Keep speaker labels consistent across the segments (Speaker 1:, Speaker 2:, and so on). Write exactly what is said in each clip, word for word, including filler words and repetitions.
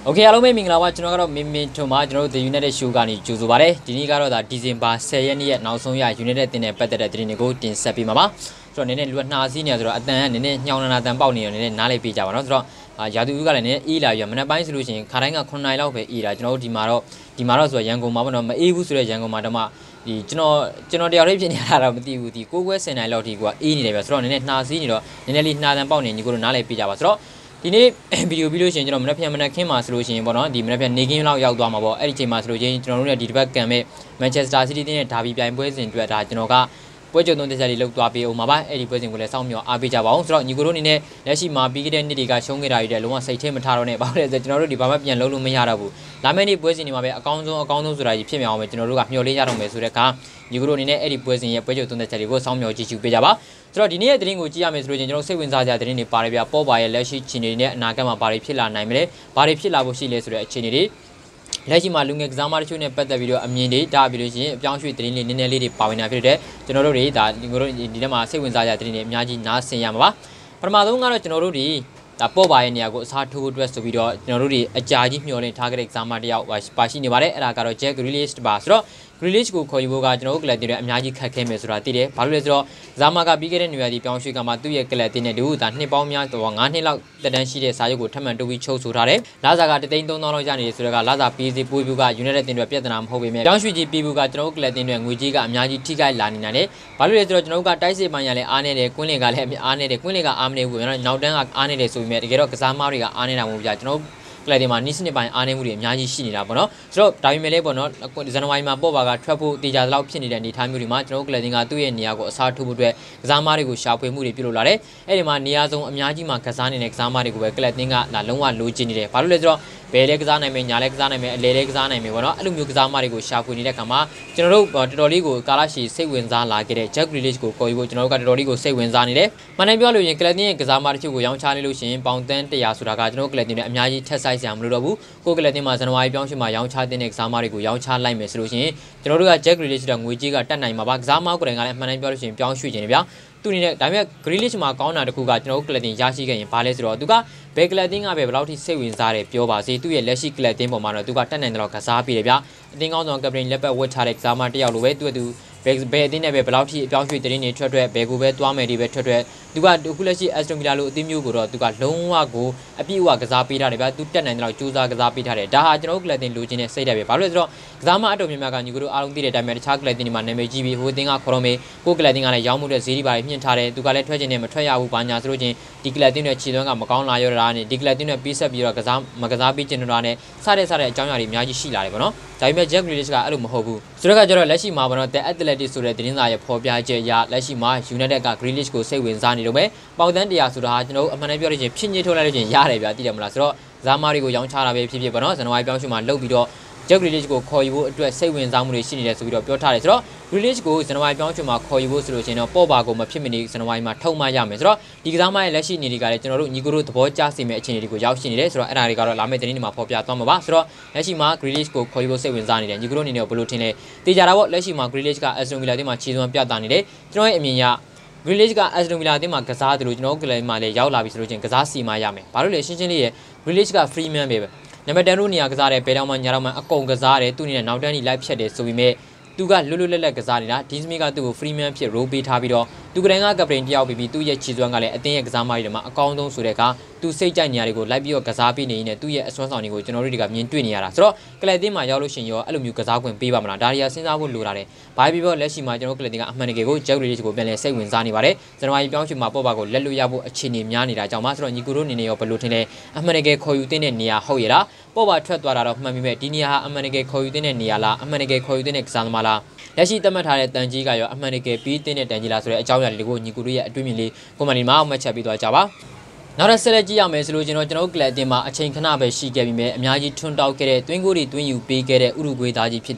Speaker 1: โอเคအားလုံးပဲမင်္ဂလာပါကျွန်တော်ကတော့မင်းမင်းထွန်းပါကျွန်တော်တို့ The United Show ကနေကြိုဆိုပါရစေဒီနေ့ကတော့ဒါဒီဇင်ဘာဆယ်ရက်နေ့ရဲ့နောက်ဆုံးရ United တင်တဲ့ပတ်သက်တဲ့သတင်းတွေကိုတင်ဆက်ပေးမှာပါဆိုတော့နည်းနည်းလူကနှာစီးနေဆိုတော့အတန်ကနည်းနည်းညှောင်းနာတန်ပေါက်နေရနည်းနည်းနားလေးပေးကြပါတော့ဆိုတော့ရာသီဥတုကလည်းနည်းနည်းအေးလာပြီးမနက်ပိုင်းဆိုလို့ရှိရင်ခါတိုင်းက9နာရီလောက်ပဲအေးလာကျွန်တော်တို့ဒီမှာတော့ဒီမှာတော့ဆိုရန်ကုန်မှာပေါ့နော်မအေးဘူးဆိုတော့ရန်ကုန်မှာတော့မှဒီကျွန်တော်ကျွန်တော်တယောက်လေးဖြစ်နေတာတော့မသိဘူးဒီကိုကွဲ10နာရီလောက်ထိကအေးနေတယ်ပဲဆိုတော့နည်းနည်းနှာစီးနေတော့နည်းနည်းလေးနှာတန်ပေါက်နေညီကိုတို့နားလေးပေးကြပါဆိုတော့ဒီနေ့ဗီဒီယိုပြီးလို့ရှိရင်ကျွန်တော်မနက်ဖြန်မနက်ခင်းမှာဆိုလို့ရှိရင်ပေါ့နော်ဒီမနက်ဖြန်နေကင်းလောက်ရောက်သွားမှာပေါ့အဲ့ဒီချိန်မှာဆိုလို့ချင်းကျွန်တော်တို့လည်းဒီတစ်ပတ်ကံမဲ့ Manchester City တင်းရဲ့ဒါဘီပြိုင်ပွဲစဉ်အတွက်ဒါကျွန်တော်ကပွဲကြုံသုံးသက်ချက်လေးလောက်သွားပေးအောင်ပါပါအဲ့ဒီပွဲစဉ်ကိုလည်းစောင့်မျှော်အားပေးကြပါအောင်ဆိုတော့ညီကိုတို့အနေနဲ့လက်ရှိမှာပြီးခဲ့တဲ့နှစ်တွေကရှုံးခဲ့တာတွေလည်းလုံးဝစိတ်ထဲမထားတော့နဲ့ဘာလို့လဲဆိုတော့ကျွန်တော်တို့ဒီဘာမှပြန်လုံးလို့မရတော့ဘူးလာမယ့်နေ့ပွဲစဉ်တွေမှာပဲအကောင်းဆုံးအကောင်းဆုံးဆိုတာကြီးဖြစ်မြောက်အောင်ပဲကျွန်တော်တို့ကမျှော်လင့်ရတော့မယ်ဆိုတဲ့အခါညီကိုတို့အနေနဲ့အဲ့ဒီပွဲစဉ်ရဲ့ပွဲကြုံသုံးသက်ချက်တွေကိုစောင့်မျှော်ကြည့်ရှုပေးကြပါဆိုတော့ဒီနေ့ရဲ့သတင်းကိုကြည့်ရမယ်ဆိုလို့ချင်းကျွန်တော်စိတ်ဝင်စားစရာသတင်းတွေပါတယ်ဗျာပေါ်ပါရဲ့လက်ရှိခြေအနေတွေနဲ့အနာဂတ်မှာဘာတွေဖြစ်လာနိုင်မလဲဘာတွေဖြစ်လာဖို့ရှိလဲဆိုတဲ့အခြေအနေတွေလက်ရှိမှာလူငယ်ကစားမတချို့နဲ့ပတ်သက်ပြီးတော့အမြင်တွေတားပြီးလို့ရှိရင်အပြောင်းရွှေ့သတင်းလေးနည်းနည်းလေးတွေပါဝင်တာဖြစ်တဲ့ကျွန်တော်တို့တွေဒါဒီတို့ဒီထဲမှာစိတ်ဝင်စားကြတဲ့သတင်းတွေအများကြီးနားဆင်ရမှာပါပထမဆုံးကတော့ကျွန်တော်တို့ဒီဒါပေါ်ပါရဲ့နေရာကိုအစားထိုးဖို့အတွက်ဆိုပြီးတော့ကျွန်တော်တို့တွေအကြာကြီးမျှော်လင့်ထားကြတဲ့ကစားမတယောက်ပါရှိနေပါတယ်အဲ့ဒါကတော့ Jack Grealish ပါဆိုတော့ Grealish ကိုခေါ်ယူဖို့ကကျွန်တော်တို့ကလပ်တင်တွေအများကြီးခက်ခဲမယ်ဆိုတာသိတယ်ဘာလို့လဲဆိုတော့ဇာမာကပြီးခဲ့တဲ့နေရာဒီပြောင်းရွှေ့ကမှသူ့ရဲ့ကလပ်တင်နဲ့တူဒါနှစ်ပေါင်းများတော့၅နှစ်လောက်တက်တန်းရှိတဲ့စာချုပ်ကိုထပ်မံတိုးပြီးချုပ်ဆိုထားတယ်လာဇာကတသိန်းသုံးသောင်းလောက်ရနေတယ်ဆိုတော့ကလာဇာပေးစီပွေးဘူးက United တင်တွေပြဿနာမဟုတ်ပေမဲ့ပြောင်းရွှေ့ကြီးပေးဘူးကကျွန်တော်တို့ကလပ်တင်တွေငွေကြီးကအများကြီးထိခိုက်လာနေနိုင်တယ်ဘာလို့လဲဆိုတော့ကျွန်တော်တို့ကတိုက်စစ်ပိုင်းရလဲအားနေတယ်ကွင်းလင်ကလည်းအားနေတယ်ကွင်းလင်ကအားမနေဘူးကျွန်တော်နောက်တန်းကအားနေတယ်ဆိုပေမဲ့တကယ်တော့ကစားမတွေကအားနေတာမဟုတ်ဘူးကြာကျွန်တော်ကလပ်တင်မှာနီးစနစ်ပိုင်းအားနေမှုတွေအများကြီးရှိနေတာပေါ့နော်ဆိုတော့ဒါပေမဲ့လည်းပေါ့နော်ဇန်နဝါရီမှာပေါ့ပါကထွက်ဖို့တေချာသလောက်ဖြစ်နေတဲ့အနေအထားမျိုးတွေမှာကျွန်တော်ကလပ်တင်ကသူ့ရဲ့နေရာကိုအစားထိုးဖို့အတွက်ကစားမတွေကိုရှာဖွေမှုတွေပြုလုပ်လာတယ်အဲ့ဒီမှာနေရာဆုံးအများကြီးမှာကစားနေတဲ့ကစားမတွေကိုပဲကလပ်တင်ကလာလုံးဝလိုချင်နေတယ်ဘာလို့လဲဆိုတော့ဘယ်လဲကစားနိုင်မယ်ညာလဲကစားနိုင်မယ်အလဲလဲကစားနိုင်မယ်ပေါ့နော်အဲ့လိုမျိုးကစားမတွေကိုရှာဖွေနေတဲ့အခါမှာကျွန်တော်တို့တော်တော်လေးကိုကာလရှည်စိတ်ဝင်စားလာခဲ့တဲ့ Jack Grealish ကိုခေါ်ယူဖို့ကျွန်တော်တို့ကတော်တော်လေးကိုစိတ်ဝင်စားနေတယ်။မှန်တယ်ပြောလို့ရင်ကလပ်တင်ရဲ့ကစားမတချို့ကိုရောင်းချနေလို့ရှိရင်ပေါင်တန်းတရာဆိုတာကကျွန်တော်တို့ကလပ်တင်နဲ့အများကြီးထက်ဆိုင်စရာမလိုတော့ဘူး။ကိုကလပ်တင်မှာဇန်နဝါရီပြောင်းရွှေ့မှာရောင်းချတဲ့ကစားမတွေကိုရောင်းချလိုက်မယ်ဆိုလို့ရှိရင်ကျွန်တော်တို့က Jack Grealish ကငွေကြေးကတက်နိုင်မှာပါကစားမကိုယ်တိုင်ကလည်းမှန်တယ်ပြောလို့ရှိရင်ပြောင်းရွှေ့ခြင်းဗျာသူအနေနဲ့ဒါပေမဲ့ Grealish မှာကောင်းတာတခုကကျွန်တော်တို့ကလပ်တင်ရရှိခဲ့ရင်ဘာလဲဆိုတော့သူကဘယ်ကလပ်တင်ကပဲဘယ်လောက်ထိစိတ်ဝင်စားတယ်ပြောပါစေသူ့ရဲ့လက်ရှိကလပ်တင်ပေါ်မှာတော့သူကတက်နိုင်တယ်လို့ကစားပြီးတယ်ဗျာအတင်းကောင်းဆောင်ကပတိန်လက်ပတ်ဝတ်ထားတဲ့ကစားမတယောက်လိုပဲသူ့သူဘယ်ဘယ်အတင်းနဲ့ပဲဘယ်လောက်ထိအပြောင်းရွှေ့တင်းနေထွက်ထွက်ဘယ်ကိုပဲသွားမယ်ဒီပဲထွက်ထွက်သူကအခုလက်ရှိ Aston Villa လိုအသင်းမျိုးကိုတော့သူကလုံးဝကိုအပြည့်အဝကစားပေးထားတယ်ဗျာသူတက်နိုင်တယ်လို့ကြိုးစားကစားပေးထားတယ်ဒါဟာကျွန်တော်တို့ကလပ်တင်လိုချင်တဲ့စိတ်ဓာတ်ပဲဘာလို့လဲဆိုတော့ကစားမအတော်များများကညီကိုတို့အားလုံးသိတဲ့အတိုင်းပဲတခြားကလပ်တင်တွေမှာနာမည်ကြီးပြီးဟိုအသင်းကခေါ်တော့မေးကိုကလပ်တင်ကလည်းရောင်းမှုတဲ့ဈေးတွေပါမြင့်ထားတယ်သူကလည်းထွက်ချင်တယ်မထွက်ရဘူးဘာညာဆိုလို့ချင်းဒီကလပ်တင်တွေခြေသွမ်းကမကောင်းလာရတာနဲ့ဒီကလပ်တင်တွေပြီးဆက်ပြီးတော့ကစားမကစားပေးချင်တာနဲ့စတဲ့စတဲ့အကြောင်းအရာတွေအများကြီးရှိလာတယ်ပေါ့နော်ဒါပေမဲ့ Jack Grealish ကအဲ့လိုမဟုတ်ဘူးဆိုတော့ကကျတော့လက်ရှိမှာပေါ့နော် The Athletic ဆိုတဲ့သတင်းစာရဲ့ဖော်ပြချက်အရလက်ရှိမှာ United က Grealish ကိုစိတ်ဝင်စားနေတော့ပဲပေါင်တန်းတရာဆိုတာဟာကျွန်တော်တို့အမှန်တမ်းပြောလို့ချင်းဖြစ်ညစ်ထုတ်လိုက်လို့ချင်းရတယ်ဗျာသိတယ်မလားဆိုတော့ဇာမာတွေကိုရောင်းချတာပဲဖြစ်ဖြစ်ပေါ့နော်ဇန်နဝါရီပြောင်းရွှေ့မှာလုတ်ပြီးတော့ Jack Grealish ကိုခေါ်ယူဖို့အတွက်စိတ်ဝင်စားမှုတွေရှိနေတယ်ဆိုပြီးတော့ပြောထားတယ်ဆိုတော့ Grealish ကိုဇန်နဝါရီပြောင်းရွှေ့မှာခေါ်ယူဖို့ဆိုလို့ချင်းတော့ပေါ့ပါကိုမဖြစ်မနေဇန်နဝါရီမှာထုတ်မှရမယ်ဆိုတော့ဒီကစားမရဲ့လက်ရှိနေတွေကလည်းကျွန်တော်တို့ညီကိုတို့သဘောကျစေမယ့်အခြေအနေတွေကိုရောက်ရှိနေတယ်ဆိုတော့အဲ့ဒါတွေကတော့လာမယ့်သတင်းတွေမှာဖော်ပြသွားမှာပါဆိုတော့လက်ရှိမှာ Grealish ကိုခေါ်ယူဖို့စိတ်ဝင်စားနေတယ်ညီကိုတို့အနေနဲ့ဘယ်လိုထင်လဲတေချာတာပေါ့လက်ရှိမှာ Grealish က Aston Villa တင်းမှာခြေစွမ်းပြသနေတယ်ကျွန်တော်ရဲ့အမြင်အရGrealish က Aston Villa တင်းမှာကစားတယ်လို့ကျွန်တော်ကလည်းမှလည်းရောက်လာပြီဆိုလို့ချင်းကစားစီမရမယ်ဘာလို့လဲရှင်းရှင်းလေးရ Grealish က free man ပဲနံပါတ်tenတို့နေရာကစားတယ်ဘယ်တော့မှညာတော့မှအကုန်ကစားတယ်သူ့အနေနဲ့နောက်တန်းကြီးလိုက်ဖြတ်တယ်ဆိုပြီးမဲ့သူကလွတ်လွတ်လပ်လပ်ကစားနေတာဒီစမီကသူ့ကို free man ဖြစ် role ပေးထားပြီးတော့သူကတန်းကကပတိန်တယောက်ပြီးပြီးသူ့ရဲ့ခြေစွမ်းကလည်းအတင်းရဲ့ကစားမတွေမှာအကောင်းဆုံးဆိုတဲ့ကသူစိတ်ကြိုက်နေရာတွေကိုလိုက်ပြီးတော့ကစားပေးနေရင်သူ့ရဲ့အစွမ်းဆောင်တွေကိုကျွန်တော်တို့တွေကမြင်တွေ့နေရတာဆိုတော့ကလပ်တင်းမှာရောက်လို့ရှိရင်ရောအဲ့လိုမျိုးကစားခွင့်ပေးပါမလားဒါတွေကစဉ်းစားဖို့လိုတာတယ်ဘာဖြစ်ဖြစ်လက်ရှိမှာကျွန်တော်ကလပ်တင်းကအမှန်တကယ်ကို Jack Grealish ကိုပြန်လဲစိတ်ဝင်စားနေပါတယ်ဇန်နဝါရီပြောင်းရွှေ့မှာပေါ့ပါကိုလက်လွတ်ရဖို့အခြေအနေများနေတာကြောင့်ပါဆိုတော့ညီကိုတို့အနေနဲ့ရောဘယ်လိုထင်လဲအမှန်တကယ်ခေါ်ယူတဲ့နေရာဟုတ်ရလားပေါ့ပါထွက်သွားတာတော့မှန်ပြီမဲ့ဒီနေရာဟာအမှန်တကယ်ခေါ်ယူတဲ့နေရာလားအမှန်တကယ်ခေါ်ယူတဲ့ကစားသမားလားလက်ရှိသတ်မှတ်ထားတဲ့တန်ကြီးကရောအမှန်တကယ်ပြီးတဲ့တန်ကြီးလားဆိုတဲ့အကြောင်းအရာတွေကိုညီကိုတို့ရဲ့အတွင်းမြင်လေးကွန်မန်တီမှာမှတ်ချက်ပေးသွားကြပါနောက်တစ်ဆက်လက်ကြည့်ရမယ်ဆိုလို့ကျွန်တော်ကျွန်တော်ကလပ်တင်မှာအချိန်ခဏပဲရှိခဲ့ပြီးမြဲအများကြီးထွန်းတောက်ခဲ့တဲ့တွင်းကိုတွေတွင်းယူပေးခဲ့တဲ့ဥရုဂွေသားကြီးဖြစ်သူ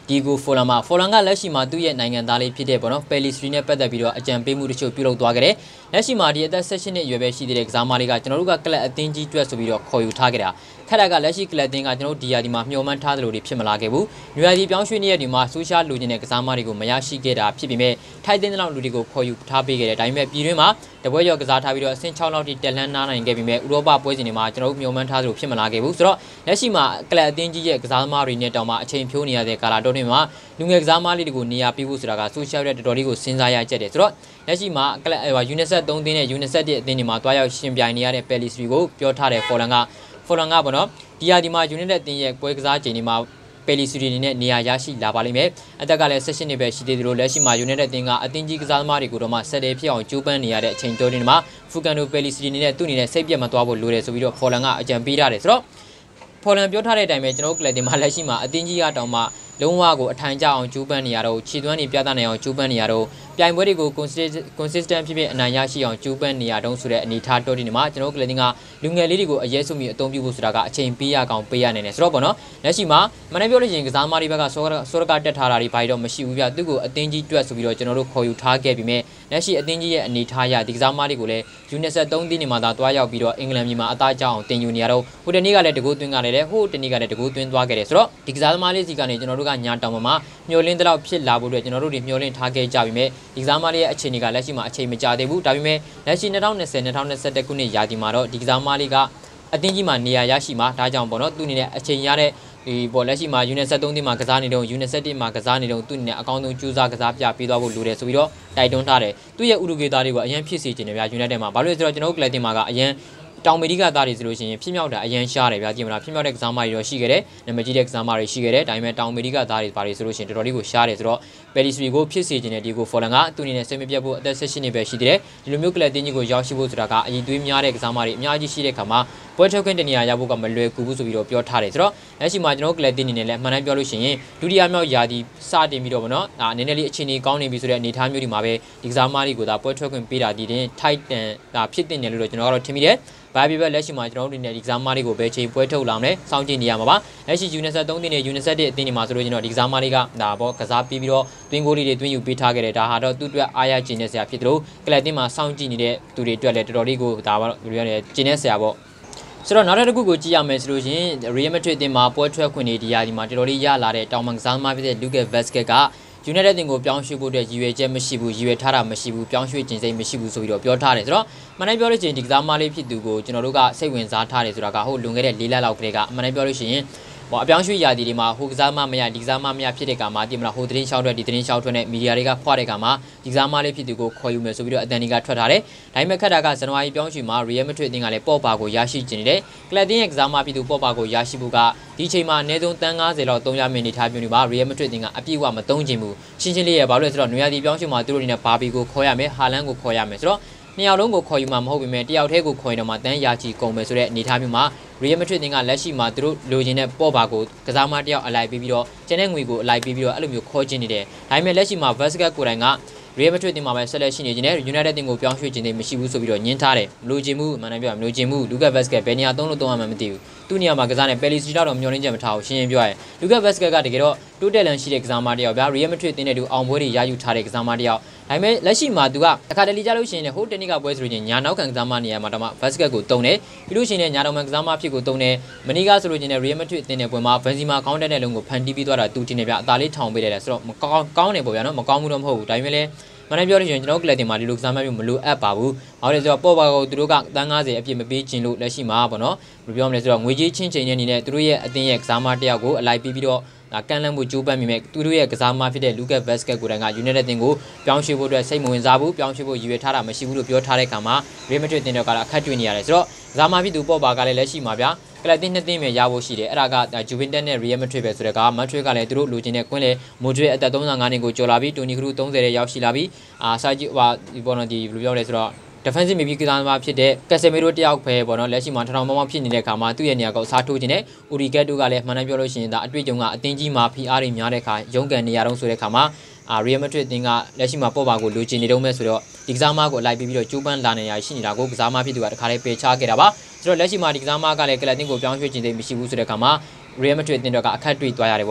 Speaker 1: ဒီကိုဖိုလန်မှာဖိုလန်ကလက်ရှိမှာသူ့ရဲ့နိုင်ငံသားလေးဖြစ်တဲ့ပေါ့နော်ပယ်လီစထရီနဲ့ပတ်သက်ပြီးတော့အကြံပေးမှုတချို့ပြုလုပ်သွားခဲ့တယ်လက်ရှိမှာဒီအသက်၁၈နှစ်အရွယ်ပဲရှိသေးတဲ့ကစားမလေးကကျွန်တော်တို့ကကလပ်အသင်းကြီးတွက်ဆိုပြီးတော့ခေါ်ယူထားခဲ့တာခက်တာကလက်ရှိကလပ်အသင်းကကျွန်တော်တို့ဒီယာဒီမှာမျှော်မှန်းထားသလိုတွေဖြစ်မလာခဲ့ဘူး။နွေရာသီပြောင်းရွှေ့နေတဲ့ဒီမှာဆိုရှယ်လူချင်းတဲ့ကစားမတွေကိုမရရှိခဲ့တာဖြစ်ပေမဲ့ထိုက်တဲ့လောက်လူတွေကိုခေါ်ယူထားပေးခဲ့တယ်။ဒါပေမဲ့ပြည်တွင်းမှာတပွဲရောကစားထားပြီးတော့အဆင့်၆လောက်ထိတက်လှမ်းနားနိုင်ခဲ့ပေမဲ့ဥရောပပွဲစဉ်တွေမှာကျွန်တော်တို့မျှော်မှန်းထားသလိုဖြစ်မလာခဲ့ဘူး။ဆိုတော့လက်ရှိမှာကလပ်အသင်းကြီးရဲ့ကစားသမားတွေနဲ့တောင်မှအချိန်ဖြိုးနေရတဲ့ကာလာတော်တွေမှာလူငယ်ကစားမလေးတွေကိုနေရာပေးဖို့ဆိုတာကဆိုရှယ်ရဲ့တော်တော်လေးကိုစဉ်းစားရကြတယ်။ဆိုတော့လက်ရှိမှာကလပ်ယူနီဆက်၃သင်းနဲ့ယူနီဆက်၁အသင်းတွေမှာတွားရောက်ရှင်ပြိုင်နေရတဲ့ပယ်လီစထရီကိုပြောထားတဲ့ဖော်လန်ကဖော်လန်ကပေါ့နော်ဒီယာဒီမှာယူနီတက်အသင်းရဲ့ပွဲကစားချိန်တွေမှာပယ်လီစထရီနေနဲ့နေရာရရှိလာပါလိမ့်မယ်အသက်ကလည်း၁၈နှစ်ပဲရှိသေးတယ်လို့လက်ရှိမှာယူနီတက်အသင်းကအသင်းကြီးကစားသမားတွေကိုတော့မှဆက်တယ်ဖြစ်အောင်ကြိုးပမ်းနေရတဲ့အချိန်တိုးတွေမှာဖူကန်နိုပယ်လီစထရီနေနဲ့သူ့အနေနဲ့စိတ်ပြတ်မသွားဖို့လိုတယ်ဆိုပြီးတော့ဖော်လန်ကအကြံပေးထားတယ်ဆိုတော့ဖော်လန်ပြောထားတဲ့အတိုင်းပဲကျွန်တော်တို့ကလပ်တင်မှာလက်ရှိမှာအသင်းကြီးကတောင်မှလုံးဝကိုအထိုင်ကျအောင်ကျူးပန်းနေရတော့ခြေသွမ်းတွေပြသနိုင်အောင်ကျူးပန်းနေရတော့ပြိုင်ပွဲတွေကို consistent ဖြစ်ဖြစ်အနိုင်ရရှိအောင်ကျူးပန်းနေရတော့ဆိုတဲ့အနေထားတော်ဒီနေမှာကျွန်တော်တို့ကလပ်တင်ကလူငယ်လေးတွေကိုအရေးစုမိအသုံးပြုဖို့ဆိုတာကအချိန်ပေးရကောင်ပေးရနိုင်တယ်ဆိုတော့ပေါ့နော်လက်ရှိမှာမနေ့ပြောလို့ရှိရင်ကစားသမားတွေဘက်ကစောစောရကတက်ထားတာတွေဘာတော့မရှိဘူးပြသူ့ကိုအသင်းကြီးတွက်ဆိုပြီးတော့ကျွန်တော်တို့ခေါ်ယူထားခဲ့ပြီးမြဲလက်ရှိအသင်းကြီးရဲ့အနေထားရဒီကစားသမားတွေကိုလည်းယူနီဆက်၃သင်းနေမှာသာတွားရောက်ပြီးတော့အင်္ဂလန်ပြည်မှာအသားကျအောင်တင်ယူနေရတော့ဟိုတနေ့ကလည်းတကူသွင်းကြတယ်ဟိုတနေ့ကလည်းတကူသွင်းသွားခဲ့တယ်ဆိုတော့ဒီကစားသမားလေးစီကနေကျွန်တော်တို့ကညာတောင်မှာမျောလင်းတဲ့လောက်ဖြစ်လာဖို့အတွက်ကျွန်တော်တို့တွေမျောလင်းထားခဲ့ကြပြီမြဲဒီကစားသမားလေးရဲ့အခြေအနေကလက်ရှိမှာအချိန်မကြာသေးဘူးဒါပေမဲ့လက်ရှိ၂၀၂၀ ၂၀၂၁ခုနှစ်ရာသီမှာတော့ဒီကစားသမားလေးကအသင်းကြီးမှာနေရာရရှိမှာဒါကြောင့်ပေါ့နော်သူအနေနဲ့အချိန်ရတဲ့ဒီပေါ်လက်ရှိမှာယူနီဆက်၃သင်းမှာကစားနေတော့ယူနီဆက်၁မှာကစားနေတော့သူ့အနေနဲ့အကောင်းဆုံးကြိုးစားကစားပြပေးသွားဖို့လိုတယ်ဆိုပြီးတော့တိုက်တွန်းထားတယ်သူ့ရဲ့ဥရုကေသားတွေကိုအရင်ဖြစ်စေချင်တယ်ဗျာယူနိုက်တက်မှာဘာလို့လဲဆိုတော့ကျွန်တော်တို့ကလပ်တင်မှာကအရင်တောင်အမေရိကသားတွေဆိုလို့ရှိရင်ဖြစ်မြောက်တာအရင်ရှားတယ်ဗျာကြည့်မလားဖြစ်မြောက်တဲ့ကစားမတွေတော့ရှိခဲ့တယ်နာမည်ကြီးတဲ့ကစားမတွေရှိခဲ့တယ်ဒါပေမဲ့တောင်အမေရိကသားတွေဘာတွေဆိုလို့ရှိရင်တော်တော်လေးကိုရှားတယ်ဆိုတော့ပယ်လီစထရီကိုဖြစ်စေချင်တဲ့ဒီကိုဖော်လန်ကသူ့အနေနဲ့စိတ်မပြတ်ဖို့အသက်၁၈နှစ်ပဲရှိသေးတယ်ဒီလိုမျိုးကလပ်တင်းကြီးကိုရောက်ရှိဖို့ဆိုတာကအရင်သွေးများတဲ့ကစားမတွေအများကြီးရှိတဲ့ခါမှာပွဲထုတ်ခွင့်တနေရာရဖို့ကမလွယ်ကူဘူးဆိုပြီးတော့ပြောထားတယ်ဆိုတော့လက်ရှိမှာကျွန်တော်ကလပ်တင်းနေနဲ့လည်းအမှန်တမ်းပြောလို့ရှိရင်ဒုတိယမြောက်ယာဒီစတင်ပြီးတော့ဗောနော်ဒါအနေနဲ့လေးအခြေအနေကောင်းနေပြီဆိုတဲ့အနေအထားမျိုးဒီမှာပဲဒီကစားမတွေကိုဒါပွဲထုတ်ခွင့်ပေးတာဒီတင်ထိုက်တန်ဒါဖြစ်တင်တယ်လို့ကျွန်တော်ကတော့ထင်မိတယ်ဘာဖြစ်ပဲလက်ရှိမှာကျွန်တော်တို့ဒီနေ့ဒီကစားမတွေကိုပဲချိန်ပွဲထုတ်လာမယ်စောင့်ကြည့်နေရမှာပါလက်ရှိယူနီဆက်၃သင်းနဲ့ယူနီဆက်၁အသင်းတွေမှာဆိုလို့ကျွန်တော်ဒီကစားမတွေကဒါပေါ့ကစားပြီးပြီးတော့တွင်းကိုလေးတွေတွင်းယူပေးထားခဲ့တယ်ဒါဟာတော့သူ့အတွက်အားရကျင်နေစရာဖြစ်တယ်လို့ကလပ်တင်မှာစောင့်ကြည့်နေတဲ့သူတွေအတွက်လည်းတော်တော်လေးကိုဒါပါဘယ်လိုရလဲကျင်နေစရာပေါ့ဆိုတော့နောက်တစ်ခုကိုကြည့်ရမယ်ဆိုလို့ရှင်ရီယယ်မက်ဒရစ်တင်မှာပွဲထွက်ခွင့်တွေဒီယာဒီမှာတော်တော်လေးရလာတဲ့တောင်ပန်ကစားသမားဖြစ်တဲ့လူကက်ဗက်စကက်ကယူနိုက်တက်တင်ကိုပြောင်းရွှေ့ဖို့အတွက်ရည်ရွယ်ချက်မရှိဘူးရည်ရွယ်ထားတာမရှိဘူးပြောင်းရွှေ့ခြင်းစိတ်မရှိဘူးဆိုပြီးတော့ပြောထားတယ်ဆိုတော့မနေ့ပြောလို့ရှိရင်ဒီကစားမလေးဖြစ်သူကိုကျွန်တော်တို့ကစိတ်ဝင်စားထားတယ်ဆိုတာကဟုတ်လွန်ခဲ့တဲ့၄လလောက်ကလေးကအမှန်တမ်းပြောလို့ရှိရင်ဟောအပြောင်းရွှေ့ရာသီတွေမှာဟိုကစားမမရဒီကစားမမရဖြစ်တဲ့ကမှာဒီမလားဟိုသတင်းရှောက်ထွက်ဒီသတင်းရှောက်ထွက်နဲ့မီဒီယာတွေကဖွာတဲ့ကမှာဒီကစားမလေးဖြစ်သူကိုခေါ်ယူမယ်ဆိုပြီးတော့အတန်ဒီကထွက်ထားတယ်ဒါပေမဲ့ခက်တာကဇန်နဝါရီပြောင်းရွှေ့မှာရီယယ်မက်ဒရစ်အသင်းကလည်းပေါ့ပါကိုရရှိကျင်နေတယ်ကလပ်တင်းရဲ့ကစားမဖြစ်သူပေါ့ပါကိုရရှိဖို့ကဒီချိန်မှာအနည်းဆုံးတန်း၅၀လောက်သုံးရမယ့်အနေထားမျိုးတွေမှာရီယယ်မက်ဒရစ်အသင်းကအပြည့်အဝမသုံးချင်ဘူးရှင်းရှင်းလေးရဘာလို့လဲဆိုတော့နွေရာသီပြောင်းရွှေ့မှာသူတို့အနေနဲ့ဘာဘီကိုခေါ်ရမယ်ဟာလန်ကိုခေါ်ရမယ်ဆိုတော့နှစ်ယောက်လုံးကိုခေါ်ယူမှာမဟုတ်ပေမဲ့တယောက်တည်းကိုခေါ်ရင်တော့မှတန်းရာချီကုန်မယ်ဆိုတဲ့အနေအထားမျိုးမှာရီယယ်မက်ဒရစ်တင်ကလက်ရှိမှာသူတို့လိုချင်တဲ့ပေါ့ပါကိုကစားမတယောက်အလိုက်ပြီးပြီးတော့ကျန်တဲ့ငွေကိုအလိုက်ပြီးပြီးတော့အဲ့လိုမျိုးခေါ်ချင်နေတယ်ဒါပေမဲ့လက်ရှိမှာဗက်စကတ်ကိုယ်တိုင်ကရီယယ်မက်ဒရစ်တင်မှာပဲဆက်လက်ရှိနေခြင်းနဲ့ယူနိုက်တက်တင်ကိုပြောင်းရွှေ့ခြင်းတွေမရှိဘူးဆိုပြီးတော့ညှင်းထားတယ်မလိုချင်ဘူးမှန်တယ်ပြောရမလိုချင်ဘူးလူကက်ဗက်စကတ်ဘယ်နေရာသုံးလို့သုံးရမှမသိဘူးသူ့နေရာမှာကစားနေပယ်လီစထရီတော့မျောလင်းချက်မထားဘူးရှင်းရှင်းပြောရရင်လူကက်ဗက်စကတ်ကတကယ်တော့တိုးတက်လန်ရှိတဲ့ကစားမတယောက်ဗျာရီယယ်မက်ဒရစ်တင်တဲ့သူအောင်ပွဲတွေရယူထားတဲ့ကစားမတယောက်ဒါပေမဲ့လက်ရှိမှာသူကအခါတလေကြလို့ရှိရင်ဟိုတနည်းကပွဲဆိုရင်ညာနောက်ခံကစားမနေရာမှာတော့ဗက်စကတ်ကိုတုံတယ်ပြီးလို့ရှိရင်ညာတော်မှန်ကစားမဖြစ်ကိုတုံတယ်မနီကဆိုလို့ချင်းရီယယ်မက်ဒရစ်တင်တဲ့ပွဲမှာဗန်စီမာကောင်းတဲ့လုံးကိုဖန်တီးပြီးသွားတာသူတင်နေဗျာအသာလေးထောင်ပေးတယ်ဆိုတော့မကောင်းကောင်းတယ်ပေါ့ဗျာနော်မကောင်းဘူးတော့မဟုတ်ဘူးဒါပေမဲ့လည်းမနေ့ပြောလို့ရှိရင်ကျွန်တော်ကလပ်တင်မှာဒီလိုကစားမမျိုးမလိုအပ်ပါဘူး။ဘာလို့လဲဆိုတော့ပေါ့ပါကိုသူတို့ကတန်း၅၀အပြည့်မပေးချင်လို့လက်ရှိမှာပေါ့နော်။ဘယ်လိုပြောမလဲဆိုတော့ငွေကြီးချင်းချင်းတဲ့အနေနဲ့သူတို့ရဲ့အသင်းရဲ့ကစားမတယောက်ကိုအလိုက်ပြီးပြီးတော့ကန့်လန့်မှုကြိုးပမ်းမိမဲ့သူတို့ရဲ့ကစားမဖြစ်တဲ့လူကက်ဗက်စကတ်ကိုယ်တိုင်ကယူနိုက်တက်တင်ကိုပြောင်းရွှေ့ဖို့အတွက်စိတ်မဝင်စားဘူးပြောင်းရွှေ့ဖို့ရည်ရွယ်ထားတာမရှိဘူးလို့ပြောထားတဲ့အခါမှာရီယယ်မက်ဒရစ်တင်တော့ကအခက်တွေ့နေရတယ်ဆိုတော့ကစားမဖြစ်သူပေါ့ပါကလည်းလက်ရှိမှာဗျာကလပ်တင်နှစ်သိန်းပဲရဖို့ရှိတယ်အဲ့ဒါကဂျူဗင်တက်နဲ့ရီယယ်မက်ဒရစ်ပဲဆိုတဲ့ကမက်ဒရစ်ကလည်းသူတို့လိုချင်တဲ့ကွင်းလေမိုဒရစ်အသက်၃၅နှစ်ကိုကျော်လာပြီးတိုနီခရူ၃၀ရဲ့ရောက်ရှိလာပြီးအာစာဂျီဟိုဒီပေါ်တော့ဒီဘယ်လိုပြောလဲဆိုတော့ defensive မြေပြီးကစားသမားဖြစ်တဲ့ကက်ဆယ်မီရိုတယောက်ပဲပေါ့နော်လက်ရှိမှာထောင်ထောင်မောင်းမောင်းဖြစ်နေတဲ့အခါမှာသူ့ရဲ့နေရာကိုစားထိုးခြင်းနဲ့ဥရီကက်တို့ကလည်းမှန်တယ်ပြောလို့ရှိရင်ဒါအတွေ့အကြုံကအသင်းကြီးမှာ P R တွေများတဲ့အခါရုံးကန်နေရတော့ဆိုတဲ့အခါမှာအာရီယယ်မက်ဒရစ်တင်ကလက်ရှိမှာပေါ့ပါကိုလိုချင်နေတော့မဲ့ဆိုတော့ဒီကစားသမားကိုအလိုက်ပြီးပြီးတော့ကျိုးပန်းလာနေရရှိနေတာကိုကစားသမားဖြစ်သူကတခါလေးပယ်ချခဲ့တာပါဆိုတော့လက်ရှိမှာဒီကစားသမားကလည်းကလပ်တင်ကိုပြောင်းရွှေ့ခြင်းသိမရှိဘူးဆိုတဲ့အခါမှာရီယယ်မက်ဒရစ်တင်တော့ကအခက်တွေ့သွားရတယ်ပေါ့